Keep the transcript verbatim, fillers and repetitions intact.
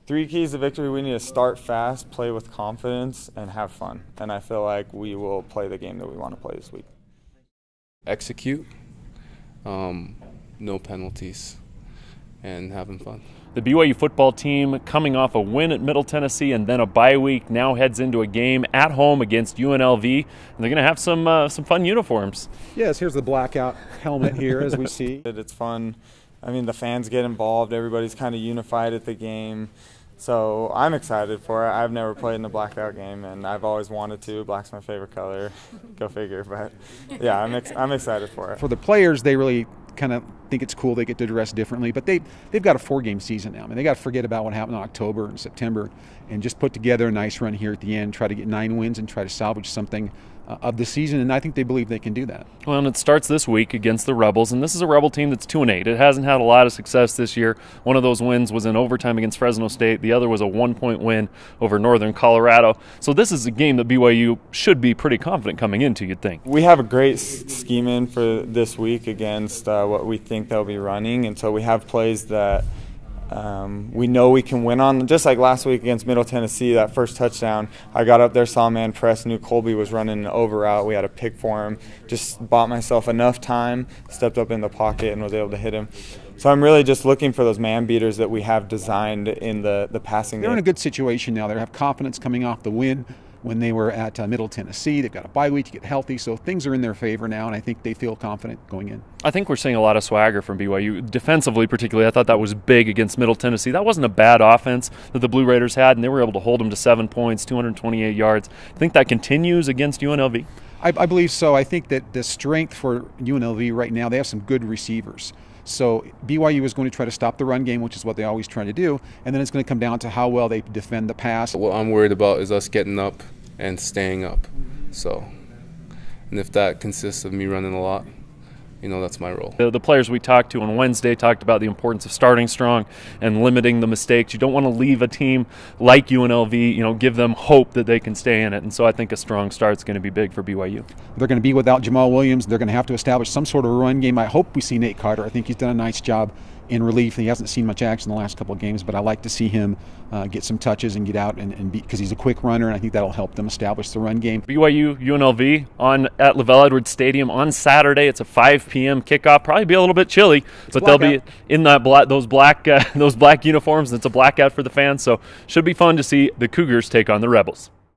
Three keys to victory: we need to start fast, play with confidence, and have fun. And I feel like we will play the game that we want to play this week. Execute, um, no penalties, and having fun. The B Y U football team, coming off a win at Middle Tennessee and then a bye week, now heads into a game at home against U N L V, and they're going to have some uh, some fun uniforms. Yes, here's the blackout helmet here, as we see. It's fun. I mean, the fans get involved. Everybody's kind of unified at the game. So I'm excited for it. I've never played in a blackout game, and I've always wanted to. Black's my favorite color. Go figure. But, yeah, I'm, ex I'm excited for it. For the players, they really kind of think it's cool they get to dress differently, but they, they've got a four-game season now. I mean, they got to forget about what happened in October and September and just put together a nice run here at the end, try to get nine wins and try to salvage something uh, of the season, and I think they believe they can do that. Well, and it starts this week against the Rebels, and this is a Rebel team that's two and eight. It hasn't had a lot of success this year. One of those wins was in overtime against Fresno State. The other was a one-point win over Northern Colorado. So this is a game that B Y U should be pretty confident coming into, you'd think. We have a great scheme in for this week against uh, what we think they'll be running, and so we have plays that Um, we know we can win on. Just like last week against Middle Tennessee, that first touchdown, I got up there, saw a man press, knew Colby was running an over route. We had a pick for him. Just bought myself enough time, stepped up in the pocket, and was able to hit him. So I'm really just looking for those man beaters that we have designed in the, the passing They're game. in a good situation now. They have confidence coming off the win when they were at uh, Middle Tennessee. They've got a bye week to get healthy, so things are in their favor now, and I think they feel confident going in. I think we're seeing a lot of swagger from B Y U. Defensively, particularly, I thought that was big against Middle Tennessee. That wasn't a bad offense that the Blue Raiders had, and they were able to hold them to seven points, two hundred twenty-eight yards. I think that continues against U N L V. I, I believe so. I think that the strength for U N L V right now, they have some good receivers. So B Y U is going to try to stop the run game, which is what they always try to do, and then it's going to come down to how well they defend the pass. What I'm worried about is us getting up and staying up. So, and if that consists of me running a lot, you know, that's my role. The, the players we talked to on Wednesday talked about the importance of starting strong and limiting the mistakes. You don't want to leave a team like U N L V, you know, give them hope that they can stay in it. And so I think a strong start is going to be big for B Y U. They're going to be without Jamal Williams. They're going to have to establish some sort of run game. I hope we see Nate Carter. I think he's done a nice job in relief. He hasn't seen much action in the last couple of games, but I like to see him uh, get some touches and get out and, and because he's a quick runner, and I think that'll help them establish the run game. B Y U U N L V on at LaVell Ewards Stadium on Saturday. It's a five P M kickoff. Probably be a little bit chilly, it's but they'll be in that black, those black uh, those black uniforms. It's a blackout for the fans, so should be fun to see the Cougars take on the Rebels.